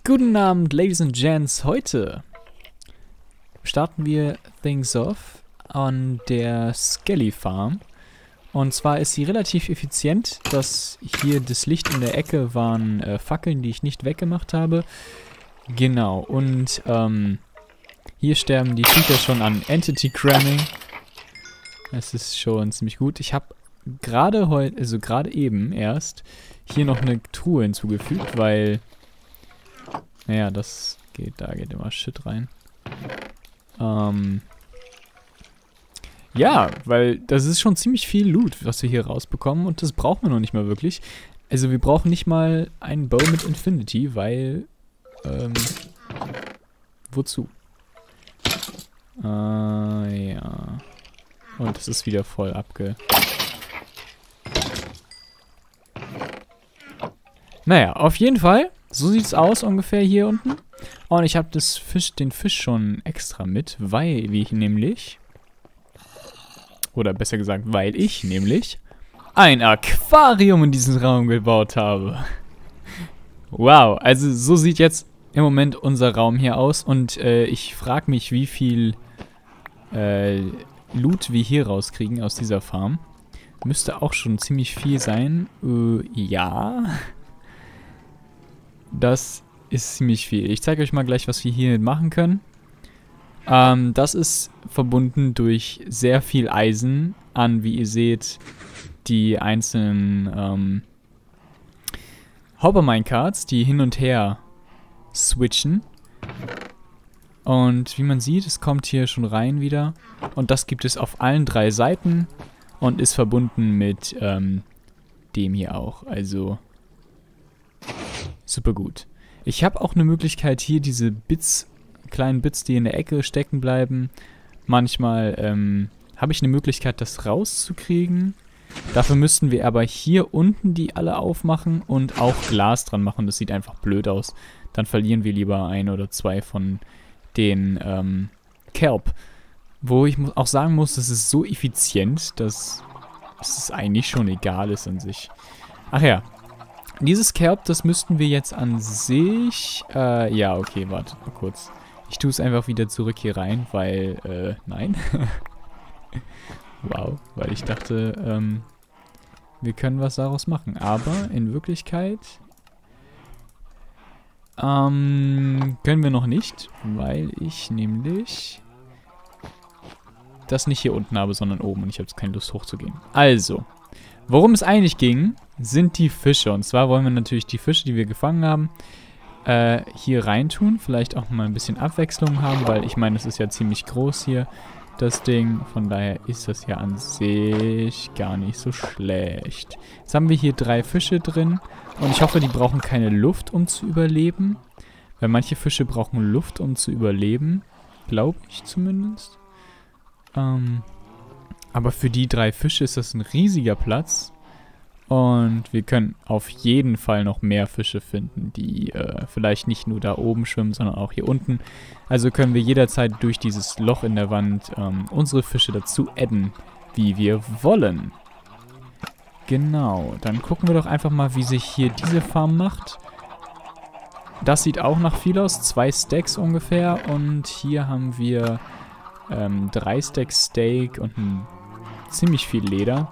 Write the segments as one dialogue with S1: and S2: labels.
S1: Guten Abend, Ladies and Gents. Heute starten wir Things Off an der Skelly Farm. Und zwar ist sie relativ effizient. Das hier das Licht in der Ecke waren Fackeln, die ich nicht weggemacht habe. Genau, und hier sterben die Viecher schon an Entity Cramming. Das ist schon ziemlich gut. Ich habe gerade heute, also gerade eben erst, hier noch eine Truhe hinzugefügt, weil, naja, das geht, da geht immer Shit rein. Ja, weil das ist schon ziemlich viel Loot, was wir hier rausbekommen und das brauchen wir noch nicht mal wirklich. Also wir brauchen nicht mal einen Bow mit Infinity, weil, wozu? Ja. Und es ist wieder voll Naja, auf jeden Fall, so sieht's aus ungefähr hier unten. Und ich habe den Fisch schon extra mit, weil ich nämlich ein Aquarium in diesem Raum gebaut habe. Wow, also so sieht jetzt im Moment unser Raum hier aus. Und ich frage mich, wie viel Loot wir hier rauskriegen aus dieser Farm. Müsste auch schon ziemlich viel sein. Ja. Das ist ziemlich viel. Ich zeige euch mal gleich, was wir hier machen können. Das ist verbunden durch sehr viel Eisen an, wie ihr seht, die einzelnen Hopper-Minecarts, die hin und her switchen. Und wie man sieht, es kommt hier schon rein wieder. Und das gibt es auf allen 3 Seiten und ist verbunden mit dem hier auch. Also super gut. Ich habe auch eine Möglichkeit hier diese kleinen Bits, die in der Ecke stecken bleiben. Manchmal habe ich eine Möglichkeit, das rauszukriegen. Dafür müssten wir aber hier unten die alle aufmachen und auch Glas dran machen. Das sieht einfach blöd aus. Dann verlieren wir lieber 1 oder 2 von den Kelp. Wo ich auch sagen muss, das ist so effizient, dass es eigentlich schon egal ist an sich. Ach ja. Dieses Kelp, das müssten wir jetzt an sich... ja, okay, wartet mal kurz. Ich tue es einfach wieder zurück hier rein, weil... nein. Wow, weil ich dachte, wir können was daraus machen. Aber in Wirklichkeit... können wir noch nicht, weil ich nämlich... das nicht hier unten habe, sondern oben. Und ich habe jetzt keine Lust hochzugehen. Also... worum es eigentlich ging, sind die Fische. Und zwar wollen wir natürlich die Fische, die wir gefangen haben, hier reintun. Vielleicht auch mal ein bisschen Abwechslung haben, weil ich meine, es ist ja ziemlich groß hier, das Ding. Von daher ist das ja an sich gar nicht so schlecht. Jetzt haben wir hier 3 Fische drin. Und ich hoffe, die brauchen keine Luft, um zu überleben. Weil manche Fische brauchen Luft, um zu überleben. Glaube ich zumindest. Aber für die 3 Fische ist das ein riesiger Platz. Und wir können auf jeden Fall noch mehr Fische finden, die vielleicht nicht nur da oben schwimmen, sondern auch hier unten. Also können wir jederzeit durch dieses Loch in der Wand unsere Fische dazu adden, wie wir wollen. Genau, dann gucken wir doch einfach mal, wie sich hier diese Farm macht. Das sieht auch nach viel aus, 2 Stacks ungefähr. Und hier haben wir 3 Stacks Steak und ziemlich viel Leder.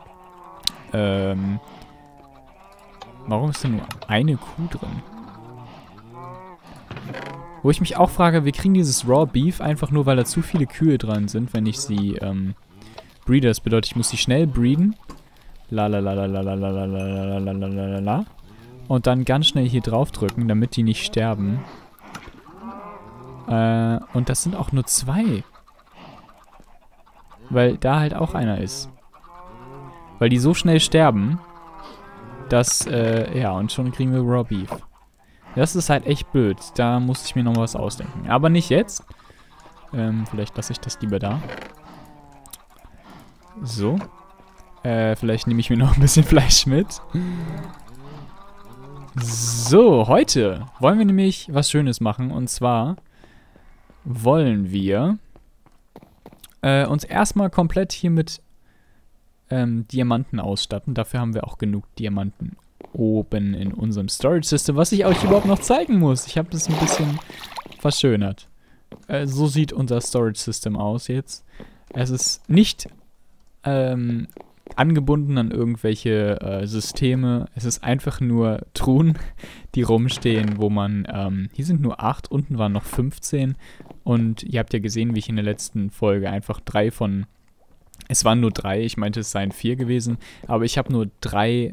S1: Warum ist denn nur eine Kuh drin? Wo ich mich auch frage, wir kriegen dieses Raw Beef einfach nur, weil da zu viele Kühe dran sind, wenn ich sie breede. Das bedeutet, ich muss sie schnell breeden. Und dann ganz schnell hier drauf drücken, damit die nicht sterben. Und das sind auch nur 2. Weil da halt auch einer ist. Weil die so schnell sterben, dass, ja, und schon kriegen wir Raw Beef. Das ist halt echt blöd. Da muss ich mir noch was ausdenken. Aber nicht jetzt. Vielleicht lasse ich das lieber da. So. Vielleicht nehme ich mir noch ein bisschen Fleisch mit. So, heute wollen wir nämlich was Schönes machen. Und zwar wollen wir uns erstmal komplett hier mit Diamanten ausstatten. Dafür haben wir auch genug Diamanten oben in unserem Storage System, was ich euch überhaupt noch zeigen muss. Ich habe das ein bisschen verschönert. So sieht unser Storage System aus jetzt. Es ist nicht angebunden an irgendwelche Systeme. Es ist einfach nur Truhen, die rumstehen, wo man, hier sind nur 8, unten waren noch 15. Und ihr habt ja gesehen, wie ich in der letzten Folge einfach es waren nur 3, ich meinte, es seien 4 gewesen, aber ich habe nur 3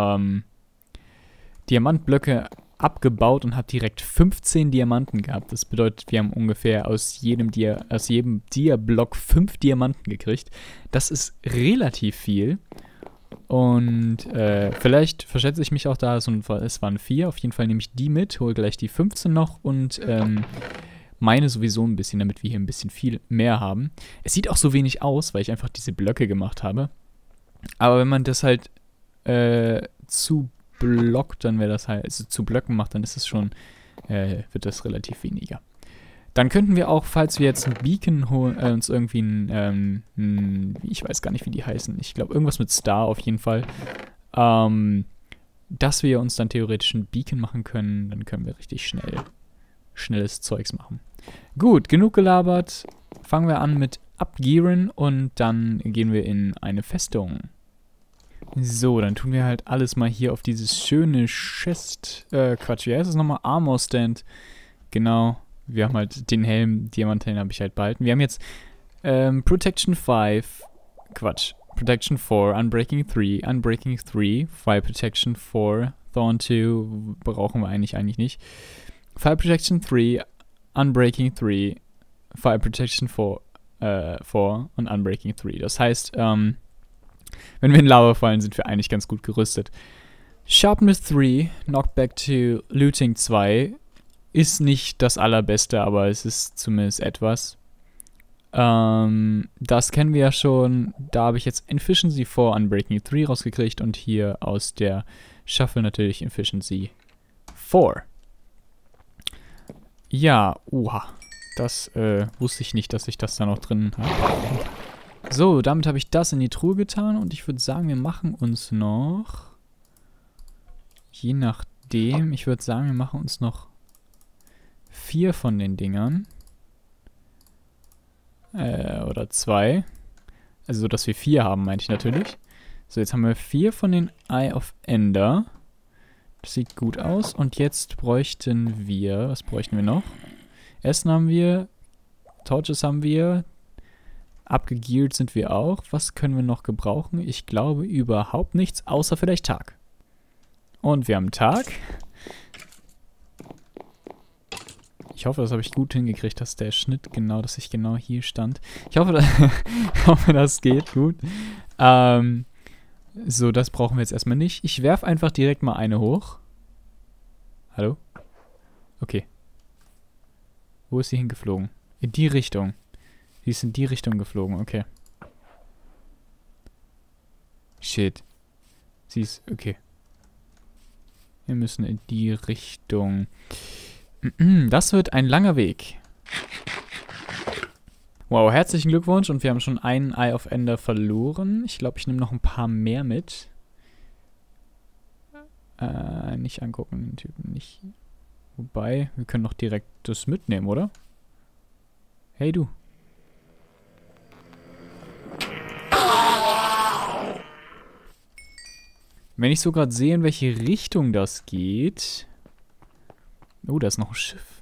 S1: Diamantblöcke abgebaut und habe direkt 15 Diamanten gehabt. Das bedeutet, wir haben ungefähr aus jedem Dia-Block 5 Diamanten gekriegt. Das ist relativ viel. Und vielleicht verschätze ich mich auch da, es waren 4. Auf jeden Fall nehme ich die mit, hole gleich die 15 noch und meine sowieso ein bisschen, damit wir hier ein bisschen viel mehr haben. Es sieht auch so wenig aus, weil ich einfach diese Blöcke gemacht habe. Aber wenn man das halt zu blockt, dann wäre das halt, also zu Blöcken macht, dann ist es schon, wird das relativ weniger. Dann könnten wir auch, falls wir jetzt ein Beacon holen, uns irgendwie ich weiß gar nicht, wie die heißen, ich glaube irgendwas mit Star auf jeden Fall, dass wir uns dann theoretisch ein Beacon machen können, dann können wir richtig schnelles Zeugs machen. Gut, genug gelabert, fangen wir an mit Abgearen und dann gehen wir in eine Festung. So, dann tun wir halt alles mal hier auf dieses schöne Chest, Quatsch, wie heißt das nochmal? Armor Stand. Genau, wir haben halt den Helm, Diamanthelm habe ich halt behalten. Wir haben jetzt Protection 5, Protection 4, Unbreaking 3, Unbreaking 3, Fire Protection 4, Thorn 2, brauchen wir eigentlich nicht. Fire Protection 3, Unbreaking 3, Fire Protection 4 und Unbreaking 3. Das heißt, wenn wir in Lava fallen, sind wir eigentlich ganz gut gerüstet. Sharpness 3, Knockback 2, Looting 2 ist nicht das allerbeste, aber es ist zumindest etwas. Das kennen wir ja schon. Da habe ich jetzt Efficiency 4, Unbreaking 3 rausgekriegt und hier aus der Shuffle natürlich Efficiency 4. Ja, das wusste ich nicht, dass ich das da noch drin habe. So, damit habe ich das in die Truhe getan und ich würde sagen, wir machen uns noch, je nachdem, ich würde sagen, wir machen uns noch 4 von den Dingern. Oder 2. Also, dass wir 4 haben, meinte ich natürlich. So, jetzt haben wir 4 von den Eye of Ender. Das sieht gut aus. Und jetzt bräuchten wir, was bräuchten wir noch? Essen haben wir, Torches haben wir, abgegeart sind wir auch. Was können wir noch gebrauchen? Ich glaube überhaupt nichts, außer vielleicht Tag. Und wir haben Tag. Ich hoffe, das habe ich gut hingekriegt, dass der Schnitt genau, dass ich genau hier stand. Ich hoffe, das geht gut. So, das brauchen wir jetzt erstmal nicht. Ich werfe einfach direkt mal eine hoch. Hallo? Okay. Wo ist sie hingeflogen? In die Richtung. Sie ist in die Richtung geflogen, okay. Shit. Sie ist, okay. Wir müssen in die Richtung. Das wird ein langer Weg. Wow, herzlichen Glückwunsch und wir haben schon einen Eye of Ender verloren. Ich glaube, ich nehme noch ein paar mehr mit. Nicht angucken, den Typen nicht. Wobei, wir können doch direkt das mitnehmen, oder? Hey, du. Wenn ich so gerade sehe, in welche Richtung das geht. Oh, da ist noch ein Schiff.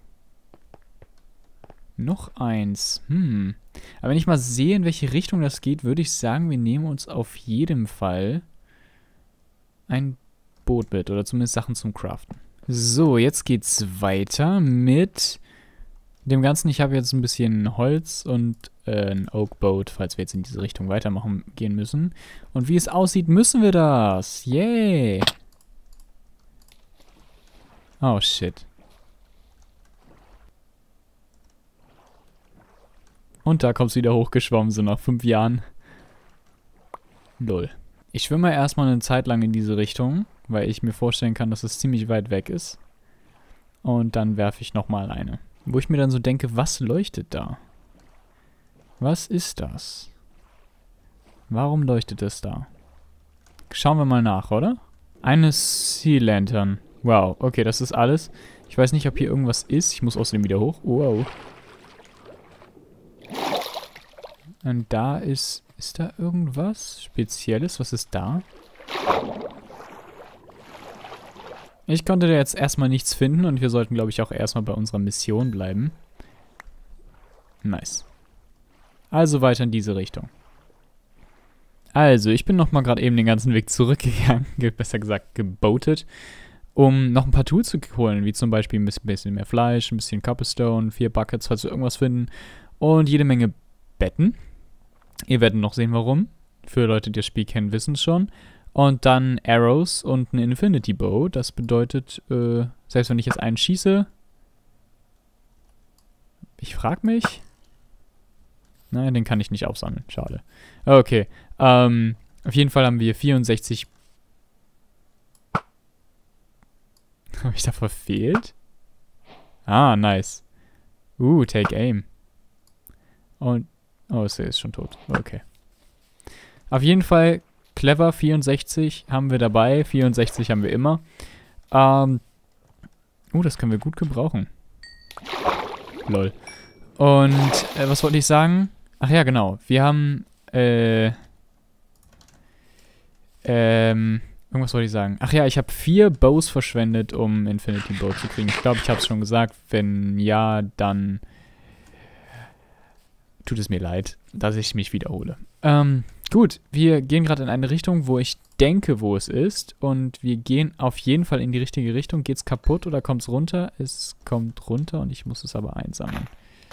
S1: Noch eins. Aber wenn ich mal sehe, in welche Richtung das geht, würde ich sagen, wir nehmen uns auf jeden Fall ein Boot mit. Oder zumindest Sachen zum Craften. So, jetzt geht's weiter mit dem Ganzen. Ich habe jetzt ein bisschen Holz und ein Oak Boat, falls wir jetzt in diese Richtung gehen müssen. Und wie es aussieht, müssen wir das. Yay! Oh, shit. Und da kommt's wieder hochgeschwommen, so nach 5 Jahren. Lol. Ich schwimme erstmal eine Zeit lang in diese Richtung, weil ich mir vorstellen kann, dass es ziemlich weit weg ist. Und dann werfe ich nochmal eine. Wo ich mir dann so denke, was leuchtet da? Was ist das? Warum leuchtet es da? Schauen wir mal nach, oder? Eine Sea Lantern. Wow, okay, das ist alles. Ich weiß nicht, ob hier irgendwas ist. Ich muss außerdem wieder hoch. Wow. Und da ist... Ist da irgendwas Spezielles? Was ist da? Ich konnte da jetzt erstmal nichts finden und wir sollten, glaube ich, auch erstmal bei unserer Mission bleiben. Nice. Also weiter in diese Richtung. Also, ich bin nochmal gerade eben den ganzen Weg zurückgegangen, besser gesagt geboatet, um noch ein paar Tools zu holen, wie zum Beispiel ein bisschen mehr Fleisch, ein bisschen Copperstone, 4 Buckets, falls wir irgendwas finden und jede Menge Betten. Ihr werdet noch sehen, warum. Für Leute, die das Spiel kennen, wissen es schon. Und dann Arrows und ein Infinity Bow. Das bedeutet, selbst wenn ich jetzt einen schieße... Ich frage mich... Nein, den kann ich nicht aufsammeln. Schade. Okay. Auf jeden Fall haben wir 64... Habe ich da verfehlt? Ah, nice. Take aim. Und... Oh, es ist schon tot. Okay. Auf jeden Fall, clever, 64 haben wir dabei. 64 haben wir immer. Das können wir gut gebrauchen. Lol. Und, was wollte ich sagen? Ach ja, genau. Wir haben, irgendwas wollte ich sagen. Ach ja, ich habe 4 Bows verschwendet, um Infinity Bow zu kriegen. Ich glaube, ich habe es schon gesagt. Wenn ja, dann... Tut es mir leid, dass ich mich wiederhole. Gut, wir gehen gerade in eine Richtung, wo ich denke, wo es ist. Und wir gehen auf jeden Fall in die richtige Richtung. Geht es kaputt oder kommt es runter? Es kommt runter und ich muss es aber einsammeln.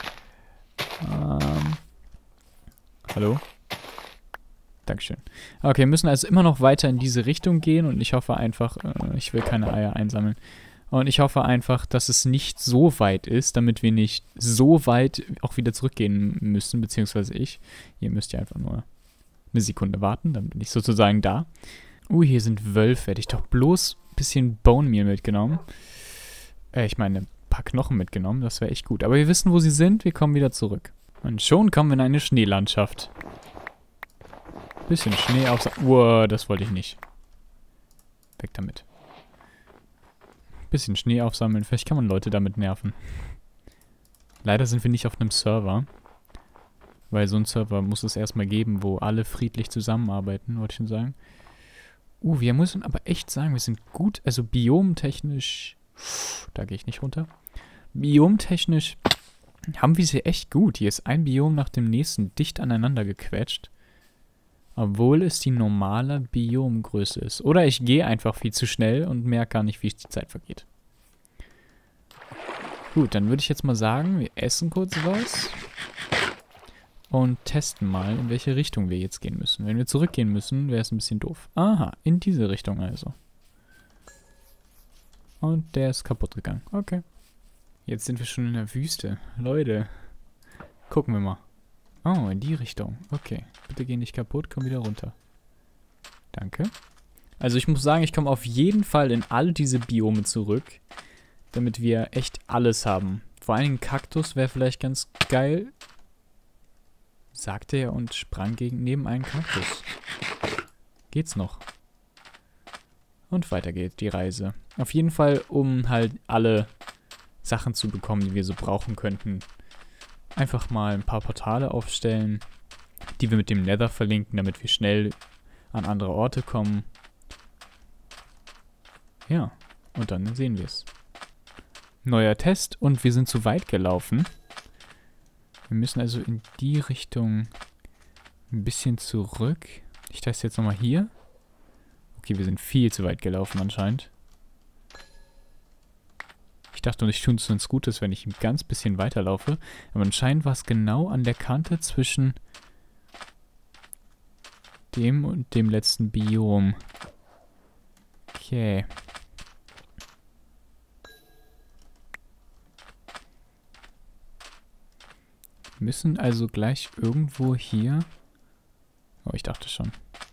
S1: Hallo? Dankeschön. Okay, wir müssen also immer noch weiter in diese Richtung gehen und ich hoffe einfach, ich will keine Eier einsammeln. Und ich hoffe einfach, dass es nicht so weit ist, damit wir nicht so weit auch wieder zurückgehen müssen, beziehungsweise ich. Ihr müsst ja einfach nur eine Sekunde warten, dann bin ich sozusagen da. Hier sind Wölfe. Hätte ich doch bloß ein bisschen Bone Meal mitgenommen. Ich meine, ein paar Knochen mitgenommen, das wäre echt gut. Aber wir wissen, wo sie sind, wir kommen wieder zurück. Und schon kommen wir in eine Schneelandschaft. Bisschen Schnee auf... das wollte ich nicht. Weg damit. Bisschen Schnee aufsammeln. Vielleicht kann man Leute damit nerven. Leider sind wir nicht auf einem Server. Weil so ein Server muss es erstmal geben, wo alle friedlich zusammenarbeiten, wollte ich schon sagen. Wir müssen aber echt sagen, wir sind gut, also biomtechnisch... Da gehe ich nicht runter. Biomtechnisch haben wir sie echt gut. Hier ist ein Biom nach dem nächsten dicht aneinander gequetscht. Obwohl es die normale Biomgröße ist. Oder ich gehe einfach viel zu schnell und merke gar nicht, wie die Zeit vergeht. Gut, dann würde ich jetzt mal sagen, wir essen kurz was. Und testen mal, in welche Richtung wir jetzt gehen müssen. Wenn wir zurückgehen müssen, wäre es ein bisschen doof. Aha, in diese Richtung also. Und der ist kaputt gegangen. Okay. Jetzt sind wir schon in der Wüste. Leute, gucken wir mal. Oh, in die Richtung. Okay. Bitte geh nicht kaputt, komm wieder runter. Danke. Also ich muss sagen, ich komme auf jeden Fall in alle diese Biome zurück, damit wir echt alles haben. Vor allen Dingen Kaktus wäre vielleicht ganz geil, sagte er und sprang neben einen Kaktus. Geht's noch? Und weiter geht die Reise. Auf jeden Fall, um halt alle Sachen zu bekommen, die wir so brauchen könnten. Einfach mal ein paar Portale aufstellen, die wir mit dem Nether verlinken, damit wir schnell an andere Orte kommen. Ja, und dann sehen wir es. Neuer Test und wir sind zu weit gelaufen. Wir müssen also in die Richtung ein bisschen zurück. Ich teste jetzt nochmal hier. Okay, wir sind viel zu weit gelaufen anscheinend. Ich dachte, ich tue es uns Gutes, wenn ich ein ganz bisschen weiterlaufe. Aber anscheinend war es genau an der Kante zwischen dem und dem letzten Biom. Okay. Wir müssen also gleich irgendwo hier... Oh, ich dachte schon.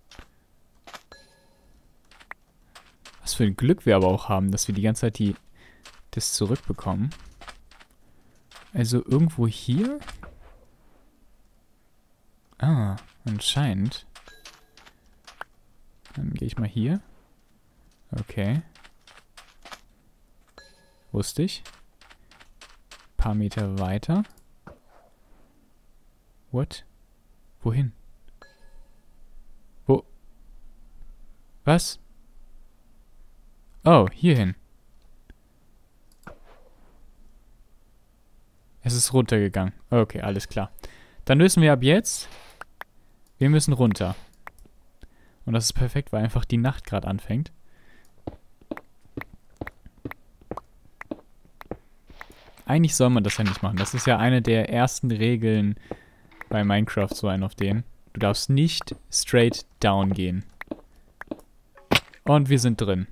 S1: Was für ein Glück wir aber auch haben, dass wir die ganze Zeit das zurückbekommen. Also irgendwo hier? Ah, anscheinend. Dann gehe ich mal hier. Okay. Wusste ich. Paar Meter weiter. What? Wohin? Wo? Was? Oh, hierhin. Es ist runtergegangen. Okay, alles klar. Dann lösen wir ab jetzt. Wir müssen runter. Und das ist perfekt, weil einfach die Nacht gerade anfängt. Eigentlich soll man das ja nicht machen. Das ist ja eine der ersten Regeln bei Minecraft, so ein auf den. Du darfst nicht straight down gehen. Und wir sind drin.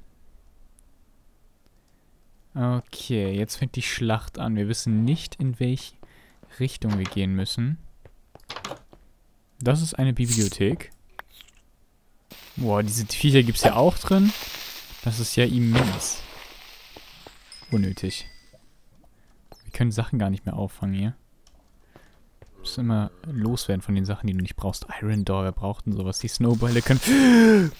S1: Okay, jetzt fängt die Schlacht an. Wir wissen nicht, in welche Richtung wir gehen müssen. Das ist eine Bibliothek. Boah, diese Viecher gibt es ja auch drin. Das ist ja immens. Unnötig. Wir können Sachen gar nicht mehr auffangen hier. Du musst immer loswerden von den Sachen, die du nicht brauchst. Iron Door, wer braucht denn sowas? Die Snowbälle können...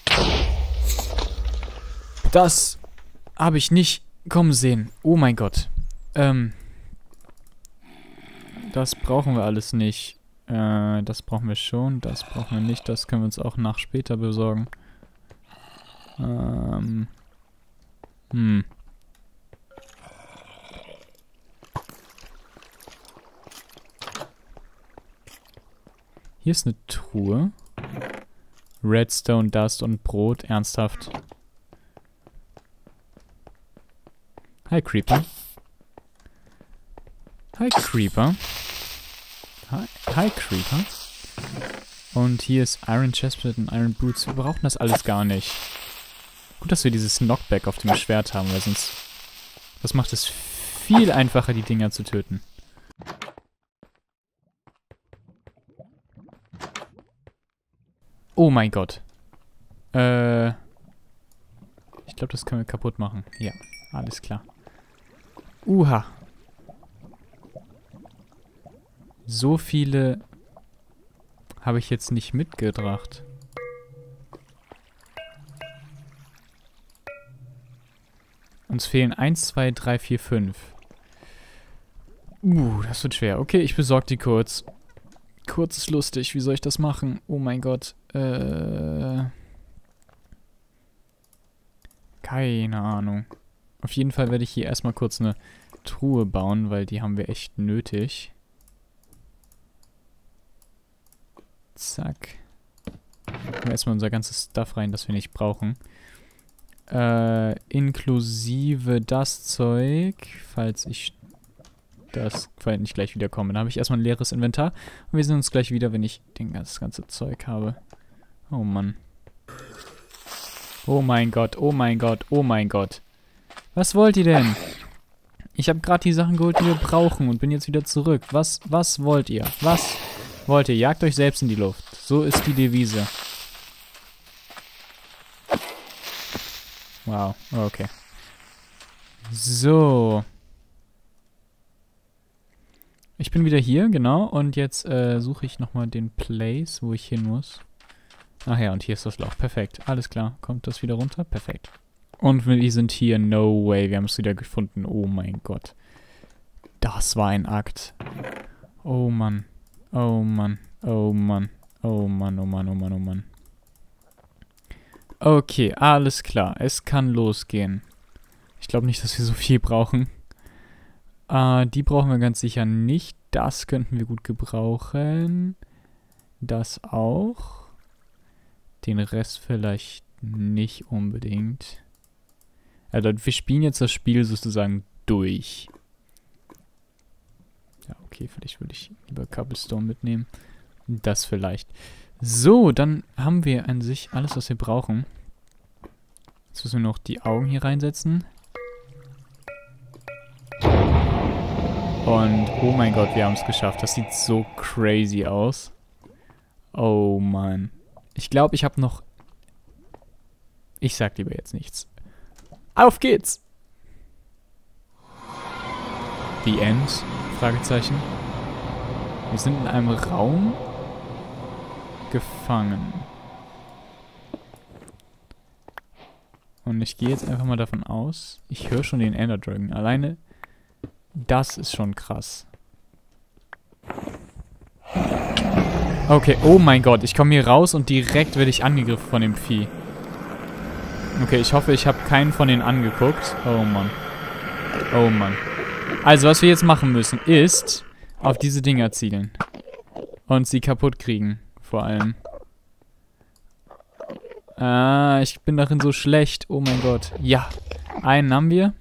S1: Das habe ich nicht kommen sehen. Oh mein Gott. Das brauchen wir alles nicht. Das brauchen wir schon. Das brauchen wir nicht. Das können wir uns auch nach später besorgen. Hier ist eine Truhe. Redstone, Dust und Brot. Ernsthaft. Hi, Creeper. Hi, Creeper. Hi, Creeper. Und hier ist Iron Chestplate und Iron Boots. Wir brauchen das alles gar nicht. Gut, dass wir dieses Knockback auf dem Schwert haben, weil sonst... Das macht es viel einfacher, die Dinger zu töten. Oh mein Gott. Ich glaube, das können wir kaputt machen. Ja, alles klar. Uha. So viele habe ich jetzt nicht mitgebracht. Uns fehlen 1, 2, 3, 4, 5. Das wird schwer. Okay, ich besorge die kurz. Kurz ist lustig. Wie soll ich das machen? Oh mein Gott. Keine Ahnung. Auf jeden Fall werde ich hier erstmal kurz eine Truhe bauen, weil die haben wir echt nötig. Zack. Machen wir erstmal unser ganzes Stuff rein, das wir nicht brauchen. Inklusive das Zeug, falls ich nicht gleich wiederkomme. Dann habe ich erstmal ein leeres Inventar. Und wir sehen uns gleich wieder, wenn ich das ganze Zeug habe. Oh Mann. Oh mein Gott, oh mein Gott, oh mein Gott. Was wollt ihr denn? Ich habe gerade die Sachen geholt, die wir brauchen und bin jetzt wieder zurück. Was wollt ihr? Was wollt ihr? Jagt euch selbst in die Luft. So ist die Devise. Wow, okay. So. Ich bin wieder hier, genau. Und jetzt suche ich nochmal den Place, wo ich hin muss. Ach ja, und hier ist das Loch. Perfekt. Alles klar. Kommt das wieder runter? Perfekt. Und wir sind hier. No way. Wir haben es wieder gefunden. Oh mein Gott. Das war ein Akt. Oh Mann. Oh Mann. Oh Mann. Oh Mann, oh Mann, oh Mann, oh Mann. Okay, alles klar. Es kann losgehen. Ich glaube nicht, dass wir so viel brauchen. Die brauchen wir ganz sicher nicht. Das könnten wir gut gebrauchen. Das auch. Den Rest vielleicht nicht unbedingt. Also wir spielen jetzt das Spiel sozusagen durch. Ja, okay, vielleicht würde ich lieber Cobblestone mitnehmen. Das vielleicht. So, dann haben wir an sich alles, was wir brauchen. Jetzt müssen wir noch die Augen hier reinsetzen. Und, oh mein Gott, wir haben es geschafft. Das sieht so crazy aus. Oh Mann. Ich glaube, ich habe noch... Ich sag lieber jetzt nichts. Auf geht's! The End? Fragezeichen. Wir sind in einem Raum gefangen. Und ich gehe jetzt einfach mal davon aus, ich höre schon den Ender Dragon. Alleine das ist schon krass. Okay, oh mein Gott, ich komme hier raus und direkt werde ich angegriffen von dem Vieh. Okay, ich hoffe, ich habe keinen von denen angeguckt. Oh Mann. Oh Mann. Also, was wir jetzt machen müssen, ist auf diese Dinger zielen. Und sie kaputt kriegen, vor allem. Ah, ich bin darin so schlecht. Oh mein Gott. Ja, einen haben wir.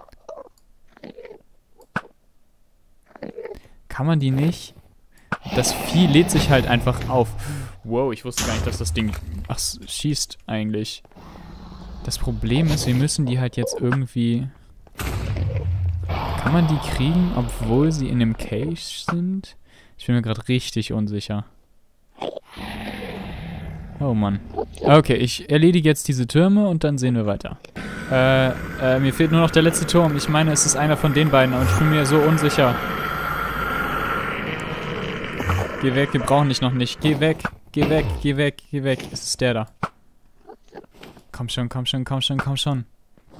S1: Kann man die nicht? Das Vieh lädt sich halt einfach auf. Wow, ich wusste gar nicht, dass das Ding... Ach, schießt eigentlich. Das Problem ist, wir müssen die halt jetzt irgendwie... Kann man die kriegen, obwohl sie in dem Cage sind? Ich bin mir gerade richtig unsicher. Oh Mann. Okay, ich erledige jetzt diese Türme und dann sehen wir weiter. Mir fehlt nur noch der letzte Turm. Ich meine, es ist einer von den beiden, aber ich bin mir so unsicher. Geh weg, wir brauchen dich noch nicht. Geh weg, geh weg, geh weg, geh weg. Es ist der da. Komm schon, komm schon, komm schon, komm schon.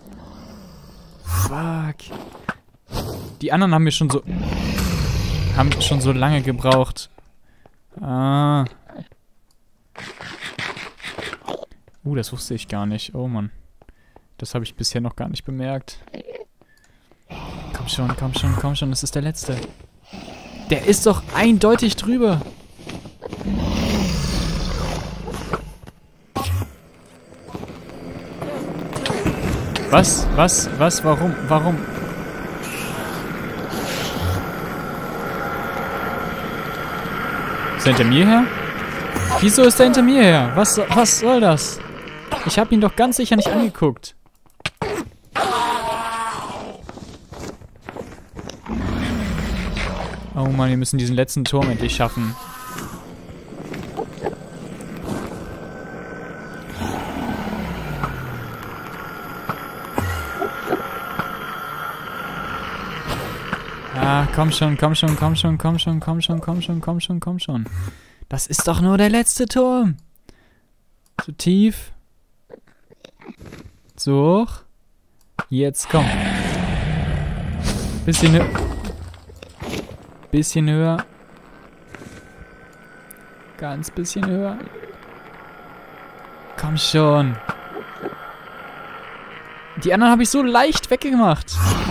S1: Fuck. Die anderen haben mir schon so... Haben schon so lange gebraucht. Ah. Das wusste ich gar nicht. Oh Mann. Das habe ich bisher noch gar nicht bemerkt. Komm schon, komm schon, komm schon. Das ist der letzte. Der ist doch eindeutig drüber. Was? Was? Was? Warum? Warum? Ist er hinter mir her? Wieso ist er hinter mir her? Was soll das? Ich habe ihn doch ganz sicher nicht angeguckt. Oh Mann, wir müssen diesen letzten Turm endlich schaffen. Ah, komm schon, komm schon, komm schon, komm schon, komm schon, komm schon, komm schon, komm schon. Das ist doch nur der letzte Turm. So tief. So hoch. Jetzt komm. Bisschen höher. Bisschen höher. Ganz bisschen höher. Komm schon. Die anderen habe ich so leicht weggemacht.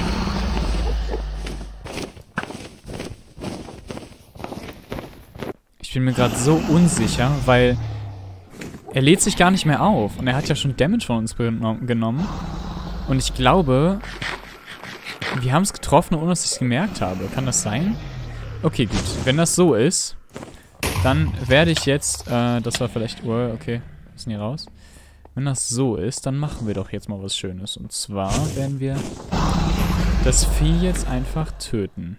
S1: Ich bin mir gerade so unsicher, weil er lädt sich gar nicht mehr auf. Und er hat ja schon Damage von uns genommen. Und ich glaube, wir haben es getroffen, ohne dass ich es gemerkt habe. Kann das sein? Okay, gut. Wenn das so ist, dann werde ich jetzt, das war vielleicht, oh, okay, müssen hier raus. Wenn das so ist, dann machen wir doch jetzt mal was Schönes. Und zwar werden wir das Vieh jetzt einfach töten.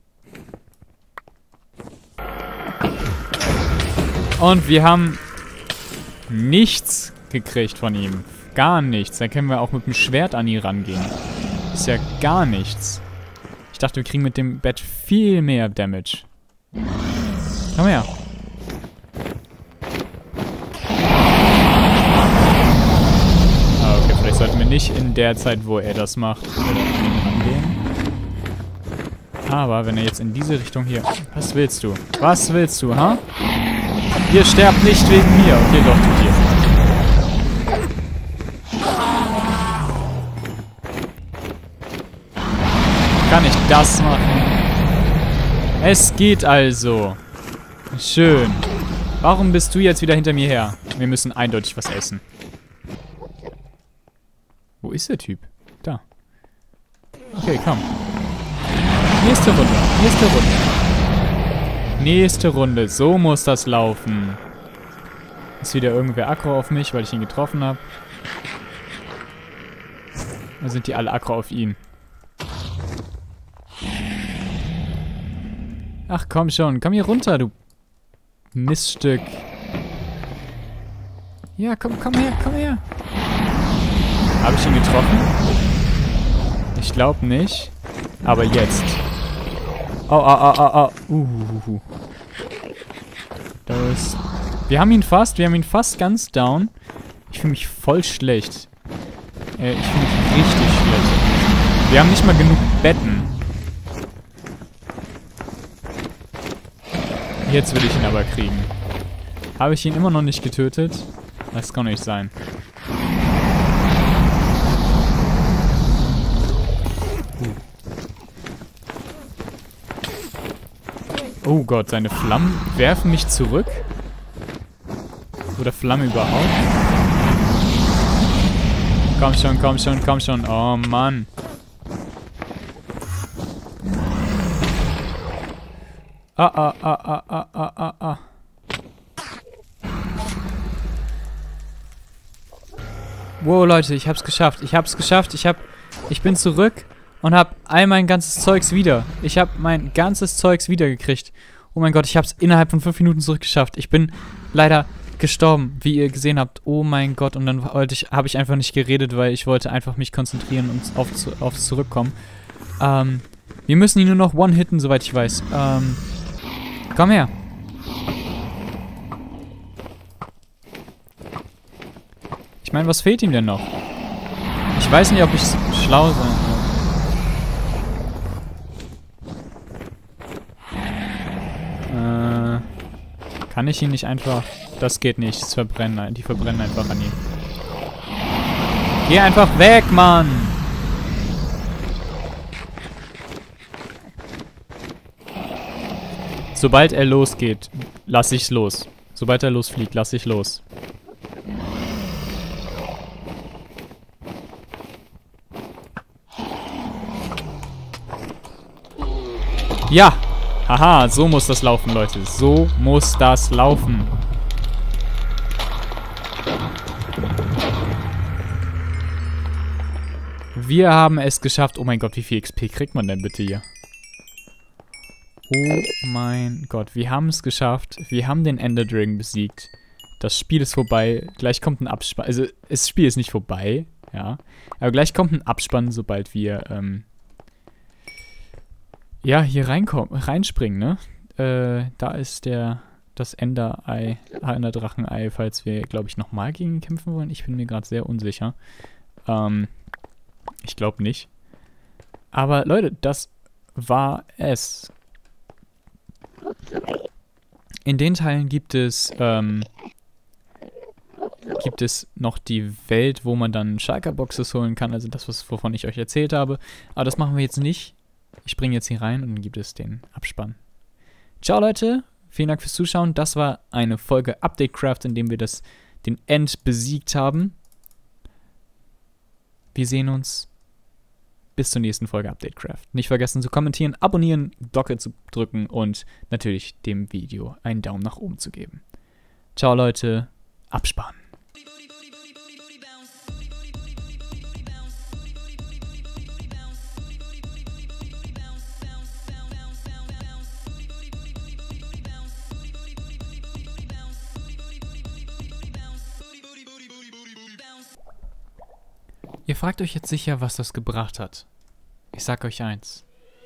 S1: Und wir haben nichts gekriegt von ihm. Gar nichts. Da können wir auch mit dem Schwert an ihn rangehen. Ist ja gar nichts. Ich dachte, wir kriegen mit dem Bett viel mehr Damage. Komm her. Okay, vielleicht sollten wir nicht in der Zeit, wo er das macht, rangehen. Aber wenn er jetzt in diese Richtung hier... Was willst du? Was willst du, ha? Ihr sterbt nicht wegen mir. Okay, doch, tut ihr. Kann ich das machen? Es geht also. Schön. Warum bist du jetzt wieder hinter mir her? Wir müssen eindeutig was essen. Wo ist der Typ? Da. Okay, komm. Nächste Runde. Nächste Runde. Nächste Runde. So muss das laufen. Ist wieder irgendwer aggro auf mich, weil ich ihn getroffen habe. Oder sind die alle aggro auf ihn? Ach komm schon. Komm hier runter, du Miststück. Ja, komm her, komm her. Habe ich ihn getroffen? Ich glaube nicht. Aber jetzt. Oh. Das. Wir haben ihn fast ganz down. Ich fühle mich voll schlecht. Ich finde es richtig schlecht. Wir haben nicht mal genug Betten. Jetzt will ich ihn aber kriegen. Habe ich ihn immer noch nicht getötet? Das kann nicht sein. Oh Gott, seine Flammen werfen mich zurück? Oder Flamme überhaupt? Komm schon, komm schon, komm schon. Oh Mann. Ah. Wow, Leute, ich hab's geschafft. Ich bin zurück und hab all mein ganzes Zeugs wieder. Ich hab mein ganzes Zeugs wiedergekriegt. Oh mein Gott, ich hab's innerhalb von 5 Minuten zurückgeschafft. Ich bin leider gestorben, wie ihr gesehen habt. Oh mein Gott, und dann habe ich einfach nicht geredet, weil ich wollte einfach mich konzentrieren und aufs Zurückkommen. Wir müssen ihn nur noch one-hitten, soweit ich weiß. Komm her. Ich meine, was fehlt ihm denn noch? Ich weiß nicht, ob ich schlau sein soll. Kann ich ihn nicht einfach... Das geht nicht. Die verbrennen einfach an ihm. Geh einfach weg, Mann! Sobald er losgeht, lass ich's los. Sobald er losfliegt, lass ich los. Ja! Haha, so muss das laufen, Leute. So muss das laufen. Wir haben es geschafft. Oh mein Gott, wie viel XP kriegt man denn bitte hier? Oh mein Gott, wir haben es geschafft. Wir haben den Ender Dragon besiegt. Das Spiel ist vorbei. Gleich kommt ein Abspann. Also, das Spiel ist nicht vorbei, ja. Aber gleich kommt ein Abspann, sobald wir, ja, hier reinspringen, ne? Da ist das Ender-Ei, Ender-Drachen-Ei, falls wir, glaube ich, nochmal gegen ihn kämpfen wollen. Ich bin mir gerade sehr unsicher. Ich glaube nicht. Aber, Leute, das war es. In den Teilen gibt es noch die Welt, wo man dann Shulker-Boxes holen kann, also das, wovon ich euch erzählt habe. Aber das machen wir jetzt nicht. Ich springe jetzt hier rein und dann gibt es den Abspann. Ciao, Leute. Vielen Dank fürs Zuschauen. Das war eine Folge Updatecraft, in dem wir den End besiegt haben. Wir sehen uns bis zur nächsten Folge Updatecraft. Nicht vergessen zu kommentieren, abonnieren, Glocke zu drücken und natürlich dem Video einen Daumen nach oben zu geben. Ciao, Leute. Abspann. Ihr fragt euch jetzt sicher, was das gebracht hat. Ich sag euch eins.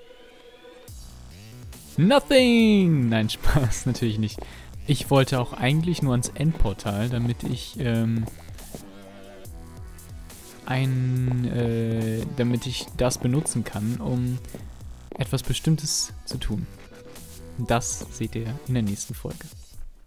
S1: Nothing! Nein, Spaß, natürlich nicht. Ich wollte auch eigentlich nur ans Endportal, damit ich, damit ich das benutzen kann, um etwas Bestimmtes zu tun. Das seht ihr in der nächsten Folge.